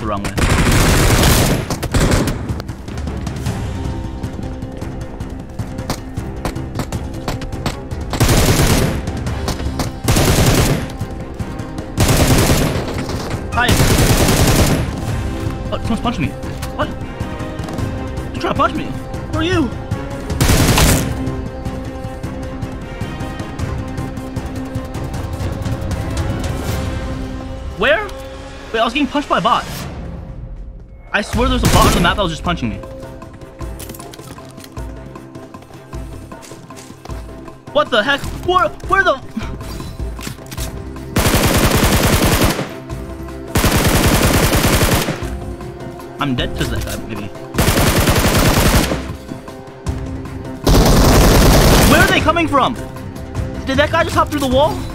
the wrong way. Hi. Oh, someone's punching me. What? You're trying to punch me. Who are you? Where? Wait, I was getting punched by a bot. I swear there's a bot on the map that was just punching me. What the heck? Where the... I'm dead to that guy, maybe. Where are they coming from? Did that guy just hop through the wall?